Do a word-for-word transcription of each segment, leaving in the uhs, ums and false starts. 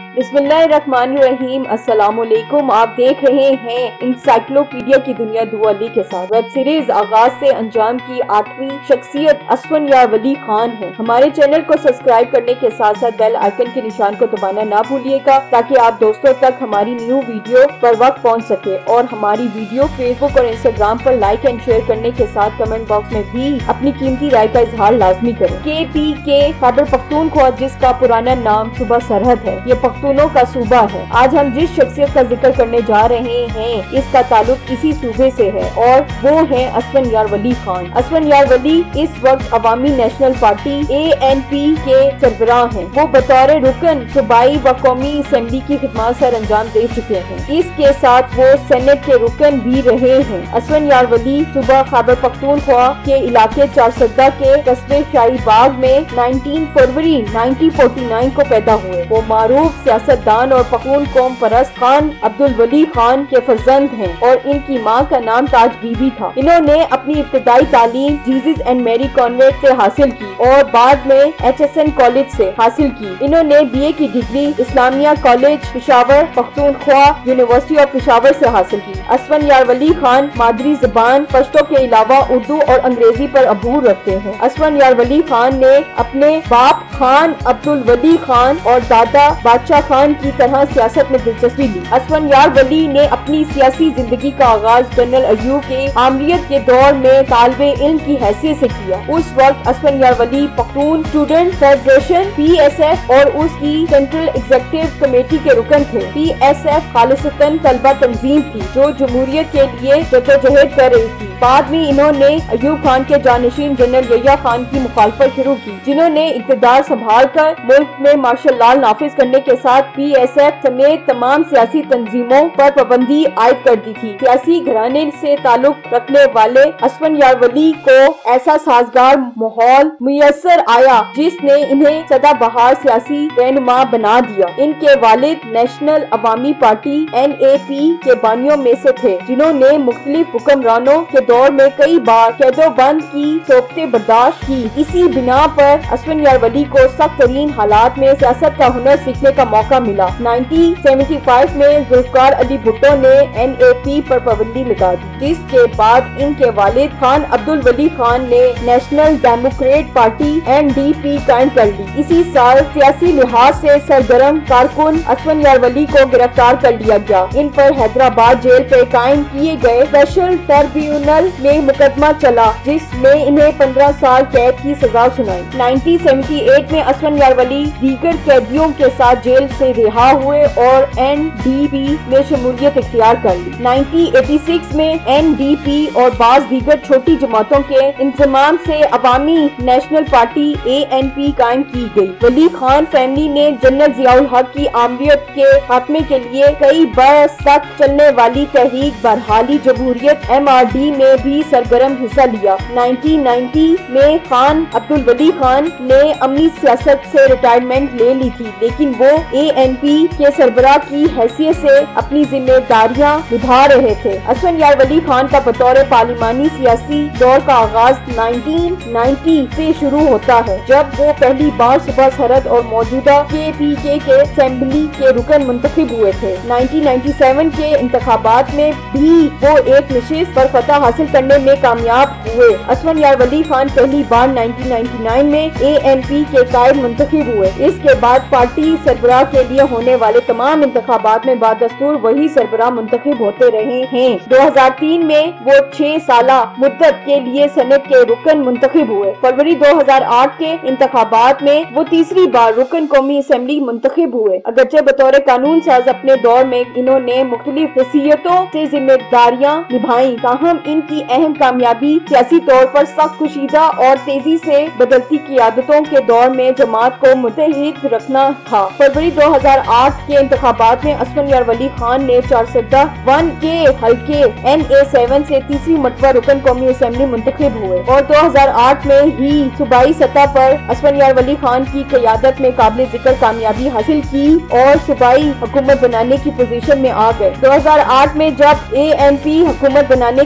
बिस्मिल्लाहिर्रहमानिर्रहीम। अस्सलाम वालेकुम। आप देख रहे हैं इंसाइक्लोपीडिया की दुनिया दो अली के साथ। वेब सीरीज आगाज से अंजाम की आठवीं शख्सियत असफनयार वली खान है। हमारे चैनल को सब्सक्राइब करने के साथ साथ बेल आइकन के निशान को दबाना ना भूलिएगा ताकि आप दोस्तों तक हमारी न्यू वीडियो पर वक्त पहुंच सके और हमारी वीडियो फेसबुक और इंस्टाग्राम पर लाइक एंड शेयर करने के साथ कमेंट बॉक्स में भी अपनी कीमती राय का इजहार लाजमी करें। के पी के खैबर पख्तूनख्वा, जिसका पुराना नाम सूबा सरहद है, ये पख्तूनों का सूबा है। आज हम जिस शख्सियत का जिक्र करने जा रहे हैं इसका ताल्लुक इसी सूबे से है और वो है असफनयार वली खान। असफनयार वली इस वक्त Awami National Party A N P के सरबराह हैं। वो बतौर रुकन सूबाई व कौमी असेंबली की खिदमत सर अंजाम दे चुके हैं। इसके साथ वो सेनेट के रुकन भी रहे हैं। असफनयार वली सूबा खैबर पख्तूनख्वा के इलाके चारसदा के कस्बे शाहीबाग में उन्नीस फरवरी उन्नीस सौ उनचास को पैदा हुए। वो मारूफ सियासतदान और पख्तून कौम परस्त खान अब्दुल वली खान के फर्जंद हैं और इनकी मां का नाम ताज बीबी था। इन्होंने अपनी इब्तिदाई तालीम जीसस एंड मैरी कॉन्वेंट से हासिल की और बाद में एच एस एन कॉलेज से हासिल की। इन्होंने बी ए की degree Islamia college Peshawar Pakhtunkhwa University of Peshawar से हासिल की। असफनयार वली खान मादरी जुबान पश्तो के अलावा उर्दू और अंग्रेजी पर अबूर रखते हैं। असफनयार वली खान ने अपने बाप खान अब्दुल वली खान और दादा बादशाह खान की तरह सियासत में दिलचस्पी ली। असफनयार वली ने अपनी सियासी जिंदगी का आगाज जनरल अयूब के आमरीत के दौर में तालिबे इल्म की हैसियत से किया। उस वक्त Asfandyar Wali Pakhtun Student Federation P S F और उसकी सेंट्रल एग्जीक्यूटिव कमेटी के रुकन थे। पी एस एफ खालिसतन तलबा तंजीम थी जो जमहूरियत के लिए जद्दोजहद कर रही थी। बाद में इन्होंने अयूब खान के जानशीन जनरल यहिया खान की मुखालफत शुरू की, जिन्होंने इक़्तिदार संभाल कर मुल्क में मार्शल लॉ नाफिज करने के साथ पी एस एफ समेत तमाम सियासी तंजीमों पर पाबंदी आयद कर दी थी। सियासी घराने से ताल्लुक रखने वाले असफनयार वली को ऐसा साजगार माहौल मुयस्सर आया जिसने इन्हें सदाबहार सियासी रहनुमा बना दिया। इनके वालिद National Awami Party N A P के बानियों में से थे, जिन्होंने मुख्तलिफ हुक्मरानों के दौर में कई बार कैदोबंद की सोबतें बर्दाश्त की। इसी बिना पर असफनयार वली को सख्त तरीन हालात में सियासत का हुनर सीखने का मौका मिला। उन्नीस सौ पचहत्तर में जुल्फकार अली भुट्टो ने एन ए पी पर पाबंदी लगा दी, जिसके बाद इनके वालिद खान अब्दुल वली खान ने National Democrat Party N D P कायम कर ली। इसी साल सियासी लिहाज से सरगर्म कारकुन असफनयार वली को गिरफ्तार कर लिया गया। इन पर हैदराबाद जेल पे कायम किए गए स्पेशल ट्रिब्यूनल में मुकदमा चला, जिसमें इन्हें पंद्रह साल कैद की सजा सुनाई। उन्नीस सौ अठहत्तर में असफनयार वली दीगर कैदियों के साथ जेल से रिहा हुए और एन डी पी में शमूलियत इख्तियार कर ली। उन्नीस सौ छियासी में एन डी पी और बाज दीगर छोटी जमातों के इंतजाम से Awami National Party A N P कायम की गई। वली खान फैमिली ने जनरल जियाउल हक की आमरीत के खात्मे के लिए कई बरस तक चलने वाली तहरीक बरहाली जमहूरियत एम आर डी में भी सरगर्म हिस्सा लिया। उन्नीस सौ नब्बे में खान अब्दुल वली खान ने अमली सियासत से रिटायरमेंट ले ली थी, लेकिन वो ए एन पी के सरबराह की हैसियत से अपनी जिम्मेदारियां निभा रहे थे। असफनयार वली खान का बतौर पार्लिमानी सियासी दौर का आगाज उन्नीस सौ नब्बे से शुरू होता है, जब वो पहली बार सूबा सरहद और मौजूदा के पी के के असेंबली के रुकन मुंतखब हुए थे। उन्नीस सौ सत्तानवे के इंतखाबात में भी वो एक नशिस्त पर फतह हासिल करने में कामयाब हुए। असफनयार वली खान पहली बार उन्नीस सौ निन्यानवे में ए एन पी के कायद मुंतखब हुए। इसके बाद पार्टी सरबराह के लिए होने वाले तमाम इंतखाबात में बादस्तूर वही सरबराह मुंतखब होते रहे हैं। दो हज़ार तीन में वो छह साला मुद्दत के लिए सेनेट के रुकन मुंतखब हुए। फरवरी दो हज़ार आठ के इंतखाबात में वो तीसरी बार रुकन कौमी असेंबली मुंतखब हुए। अगरचे बतौर कानून साज अपने दौर में इन्होंने मुख्तलिफ हैसियतों से जिम्मेदारियां निभाई, ताहम इनकी अहम कामयाबी सियासी तौर पर सख्त कुशीदा और तेजी से बदलती क़ियादतों के दौर में जमात को मुत्तहिद रखना था। फरवरी दो हज़ार आठ के इंतखाबात में असफनयार वली खान ने चारसदा वन के हल्के एन ए सेवन से तीसरी मरतबा रुकन कौमी असेंबली मुंतखब हुए और दो हज़ार आठ में ही सूबाई सतह पर असफनयार वली खान की क़यादत में काबिल जिक्र कामयाबी हासिल की और सूबाई हुकूमत बनाने की पोजीशन में आ गए। दो हज़ार आठ में जब ए एन पी हुकूमत बनाने की पोजीशन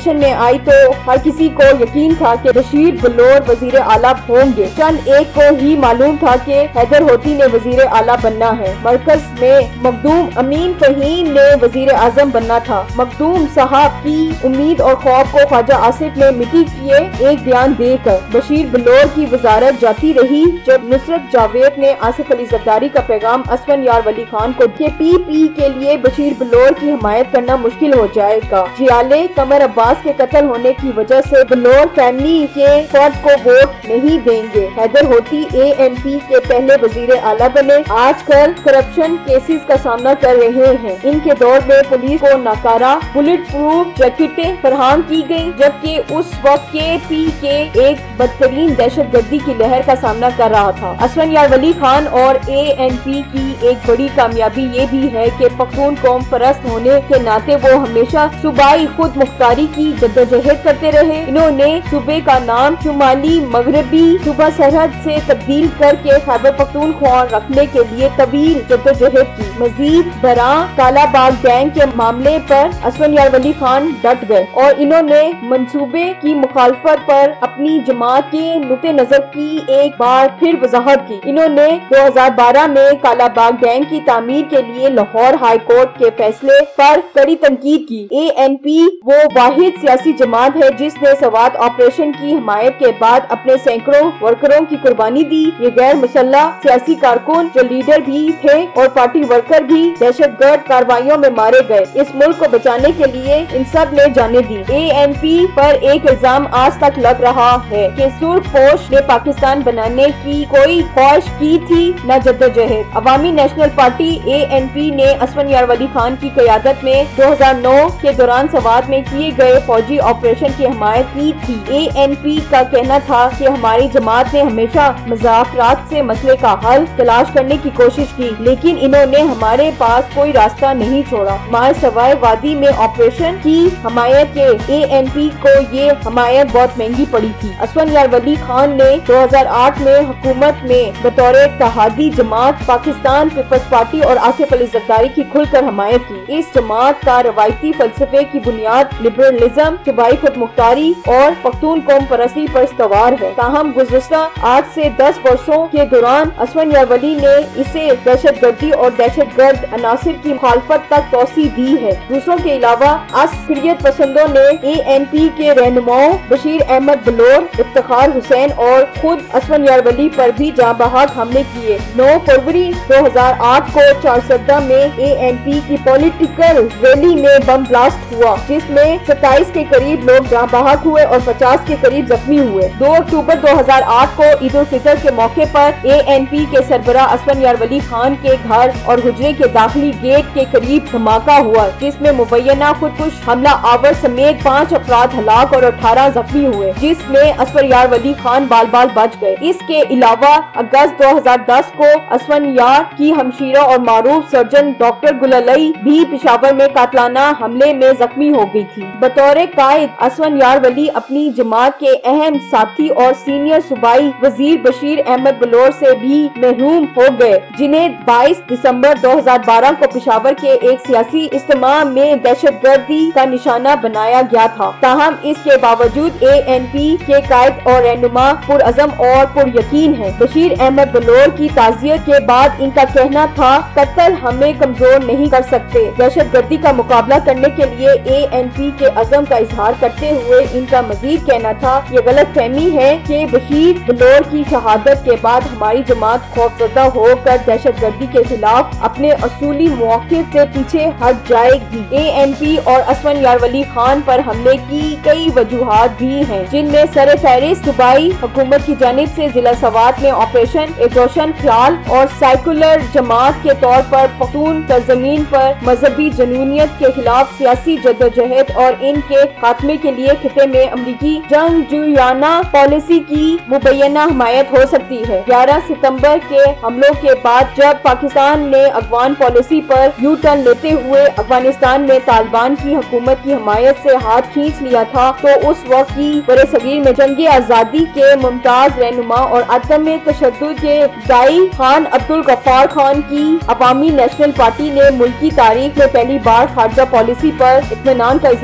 पोजीशन में आई तो हर किसी को यकीन था कि बशीर बलोर वजीर आला होंगे। चंद एक को ही मालूम था कि हैदर होती ने वजीर आला बनना है। मरकज में मखदूम अमीन फहीम ने वजीर आजम बनना था। मखदूम साहब की उम्मीद और खौफ को ख्वाजा आसिफ ने मिट्टी किए एक बयान देकर। बशीर बलोर की वजारत जाती रही जब नुसरत जावेद ने आसिफ अली जरदारी का पैगाम असवन यार वली खान को के पी पी के लिए बशीर बलोर की हिमायत करना मुश्किल हो जाएगा। जियाले कमर अब्बास के कत्ल होने की वजह से बलोर फैमिली के फर्द को वोट नहीं देंगे। हैदर होती ए एन पी के पहले वजीर आला बने। आजकल करप्शन केसेस का सामना कर रहे हैं। इनके दौर में पुलिस को नाकारा बुलेट प्रूफ जैकेटें फराहम की गयी, जबकि उस वक्त के पी के एक बदतरीन दहशत गर्दी की लहर का सामना कर रहा था। असवन यार वली खान और ए एन पी की एक बड़ी कामयाबी ये भी है कि पख्तून कौम परस्त होने के नाते वो हमेशा सूबाई खुद मुख्तारी की जद्दोजहद करते रहे। इन्होंने सूबे का नाम शुमाली मगरबी सूबा सरहद से तब्दील करके खैबर पख्तूनख्वा रखने के लिए तवील जद्दोजहद की। मजीद बरा काला बाग गैंग के मामले पर असवन यार वली खान डट गए और इन्होंने मंसूबे की मुखालफत पर अपनी जमात के नुक्ते नजर की एक बार फिर वजाहत की। इन्होंने दो हजार बारह में काला बाग गैंग की तामीर के लिए लाहौर हाई कोर्ट के फैसले पर कड़ी तनकीद की। ए एन पी वो वाहिद सियासी जमात है जिसने सवात ऑपरेशन की हिमायत के बाद अपने सैकड़ों वर्करों की कुर्बानी दी। ये गैर मुसल्ला सियासी कारकुन जो लीडर भी थे और पार्टी वर्कर भी दहशतगर्द कार्रवाइयों में मारे गए। इस मुल्क को बचाने के लिए इन सब ने जाने दी। ए एन पी पर एक इल्जाम आज तक लग रहा है कि सुर्ख पोश ने पाकिस्तान बनाने की कोई ख्वाहिश की थी न जद्दोजहद। Awami National Party A N P ने असवन यार वली खान की क़यादत में दो हजार नौ के दौरान सवात में किए गए फौजी ऑपरेशन की हिमायत की थी। ए एन पी का कहना था कि हमारी जमात ने हमेशा मुज़ाकरात से मसले का हल तलाश करने की कोशिश की, लेकिन इन्होंने हमारे पास कोई रास्ता नहीं छोड़ा। माए सवाए वादी में ऑपरेशन की हिमायत के ए एन पी को ये हिमायत बहुत महंगी पड़ी थी। असवन यार वली खान ने दो हजार आठ में हुकूमत में बतौर इत्तेहादी जमात पाकिस्तान पीपल्स पार्टी और आसिफ अली जरदारी की खुलकर हिमायत की। इस जमात का रवायती फलसफे की बुनियाद लिबरलिज्म, सूबाई खुद मुख्तारी और पख्तून कौम परस्ती पर इस्तवार है। ताहम गुज़श्ता आठ से दस वर्षों के दौरान असवन यार वली ने इसे दहशत गर्दी और दहशत गर्द अनासिर की मुखालफत तक तोसी दी है। दूसरों के अलावा असकरियत पसंदों ने ए एन पी के रहनुमाओं बशीर अहमद बलोर, इफ्तिखार हुसैन और खुद असवन यार वली पर भी जांबाहक हमले किए। नौ फरवरी दो हजार आठ को चारसदा में ए एन पी की पॉलिटिकल रैली में बम ब्लास्ट हुआ, जिसमें सत्ताईस के करीब लोग जांबाहक हुए और पचास के करीब जख्मी हुए। दो अक्टूबर दो हजार आठ को ईद उल फितर के मौके पर ए एन पी के सरबराह असवन यार वली खान के घर और हुजरे के दाखिली गेट के करीब धमाका हुआ, जिसमें मुबैना खुदकुश हमला आवर समेत पाँच अफराद हलाक और अठारह जख्मी हुए, जिसमें असवन यार वली खान बाल बाल बच गए। इसके अलावा अगस्त दो हजार दस को असवन यार की हमशीरा और मारूफ सर्जन डॉक्टर गुललई भी पेशावर में कातलाना हमले में जख्मी हो गई थी। बतौर कायद असवन यार वली अपनी जमात के अहम साथी और सीनियर सूबाई वजीर बशीर अहमद बलोर से भी महरूम हो गए, जिन्हें बाईस दिसंबर दो हजार बारह को पेशावर के एक सियासी इज्तिमा में दहशतगर्दी का निशाना बनाया गया था। ताहम इसके बावजूद ए एन पी के कायद और रहनुमा पुरअज़म और पुरयकीन है। बशीर अहमद बलोर की ताज़ियत के बाद इनका कहना था, कत्ल हमें कमजोर नहीं कर सकते। दहशत गर्दी का मुकाबला करने के लिए ए एन पी के अज़म का इजहार करते हुए इनका मजीद कहना था, ये गलत फहमी है कि बशीर बलोर की शहादत के बाद हमारी जमात खौफजदा होकर दहशत गर्दी के खिलाफ अपने असूली मौक़िफ़ से पीछे हट जाएगी। ए एन पी और असवन यार वली खान पर हमले की कई वजूहात भी हैं, जिनमें सर फहरिस्त सूबाई हुकूमत की जानिब से जिला सवात में ऑपरेशन एक रोशन ख्याल और सेकुलर जमात के तौर पर पख्तून सरजमीन पर मजहबी जनूनियत के खिलाफ सियासी जद्दोजहद और इनके खात्मे के लिए खिते में अमरीकी जंगजुयाना पॉलिसी की मुबैना हिमायत हो सकती है। ग्यारह सितंबर के हमलों के बाद जब पाकिस्तान ने अफगान पॉलिसी पर यू टर्न लेते हुए अफगानिस्तान में तालिबान की हुकूमत की हिमायत से हाथ खींच लिया था, तो उस वक्त की बड़े सगीर में जंगे आजादी के मुमताज रहनुमा और अदम तशद्दुद के दाई खान अब्दुल गफ्फार खान की अवामी नेशनल पार्टी ने मुल्की तारीख में पहली बार खारजा पॉलिसी पर इत्मीनान का इजहार करते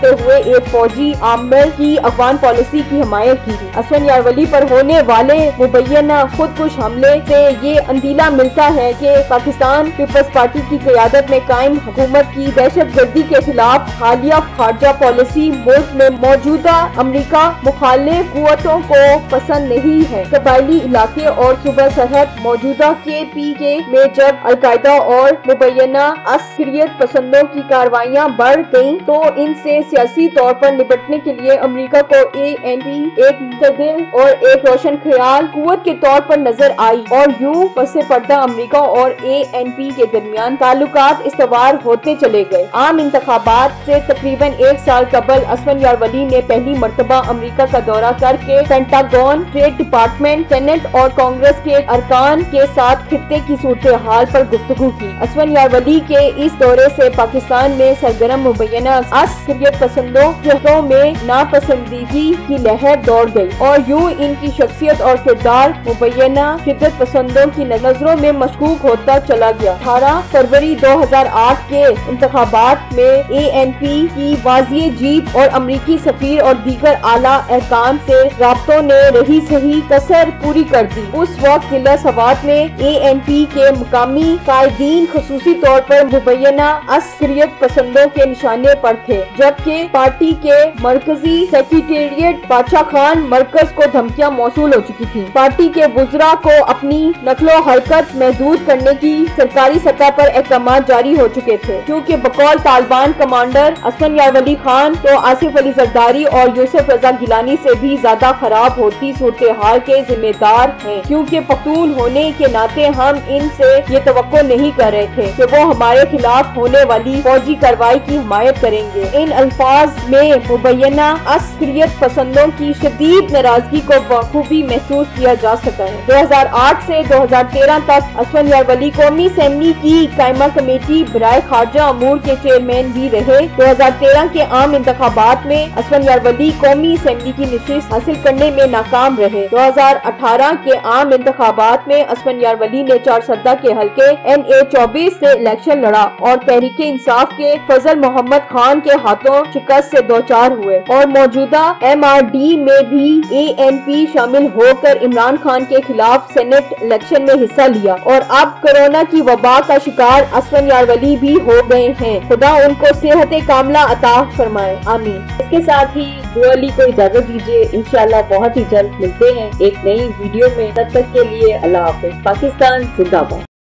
کرتے ہوئے ایک فوجی عامل کی افغان پالیسی کی حمایت کی تھی۔ اسون یارولی پر ہونے والے مبینہ خودکش حملے سے یہ اندیشہ ملتا ہے کہ پاکستان پیپلز پارٹی کی قیادت میں قائم حکومت کی دہشت گردی کے خلاف حالیہ خارجہ پالیسی ملک میں موجودہ امریکہ مخالف قوتوں کو پسند نہیں ہے۔ قبائلی علاقے اور صوبہ سرحد موجودہ کے پی کے میں جب القاعدہ اور مبینہ عسکریت پسندوں کی کارروائیاں بڑھ گئیں تو ان سے سیاسی طور پر نپٹنے کے لیے امریکہ کو اے این پی ایک متعدل اور ایک روشن خیال قوت کے طور پر نظر آئی، اور یوں پس پردہ امریکہ اور اے این پی کے درمیان تعلقات استوار ہوتے چلے گئے۔ عام انتخابات سے تقریباً ایک سال قبل اسون یارولی نے پہلی مرتبہ امریکہ کا دورہ کر کے پینٹاگون، اسٹیٹ ڈپارٹمنٹ، سینٹ اور کانگریس کے ارکان کے ساتھ خطے کی صورتحال پر گفتگو کی۔ اسون یارولی کے اس دورے سے پاکستان میں سرگرم مبینہ عسکریت پسندوں جہتوں میں ناپسندیدگی کی لہر دوڑ گئی، اور یوں ان کی شخصیت اور کردار مبینہ شدت پسندوں کی نظروں میں مشکوک ہوتا چلا گیا۔ اٹھارہ فروری دو ہزار آٹھ کے انتخابات میں اے این پی کی واضح جیت اور امریکی سفیر اور دیگر اعلیٰ حکام سے رابطوں نے رہی سہی کسر پوری کر دی۔ اس وقت ضلع سوات میں اے این پی کے مقامی قائدین خصوصی طور پر مبینہ عسکریت پسندوں کے نشانے پر تھے، جبکہ پارٹی کے مرکزی سیکریٹریٹ بادشاہ خان مرکز کو دھمکیاں موصول ہو چکی تھی۔ پارٹی کے وزراء کو اپنی نقل و حرکت محدود کرنے کی سرکاری سطح پر احکامات جاری ہو چکے تھے، کیونکہ بقول طالبان کمانڈر اسون یارولی خان تو آصف علی زرداری اور یوسف رضا گیلانی سے بھی زیادہ خراب ہوتی صورتحال کے ذمہ دار ہیں، کیونکہ پختون ہونے کے ناطے ہم ان سے یہ توقع نہیں کر رہے تھے کہ وہ ہمارے خلاف ہونے والی فوجی کارروائی کی حمایت کریں گے۔ ان الفاظ میں مبینہ عسکریت پسندوں کی شدید ناراضگی کو بخوبی محسوس کیا جا سکتا ہے۔ دو ہزار آٹھ سے دو ہزار تیرہ تک اسون یارولی قومی اسمبلی کی قائمہ کمیٹی برائے خارجہ امور کے چیئرمین بھی رہے۔ دو ہزار تیرہ کے عام انتخابات میں اسون یارولی قومی اسمبلی کی نشست حاصل کرنے میں ناکام رہے۔ دو ہزار اٹھارہ کے عام انتخابات میں اسون یارولی نے چارسدہ کے حلقے این اے چوبیس سے الیکشن لڑا اور تحریک انصاف کے فضل محمد خان کے ہاتھوں شکست سے دوچار ہوئے، اور موجودہ ایم آر ڈی میں بھی اے این پی شامل ہو کر عمران خان کے خلاف سینٹ الیکشن میں حصہ لیا، اور اب کورونا کی وبا کا شکار اسون یارولی بھی ہو گئے ہیں۔ خدا ان کو صحت کاملہ عطا فرمائے، آمین۔ اس کے ساتھ ہی دعا علی کو اجازت دیجیے، انشاءاللہ بہت ہی جلد ملتے ہیں ایک نئی ویڈیو میں۔ تب تک کے لیے اللہ حافظ۔ پاکستان زندہ باد۔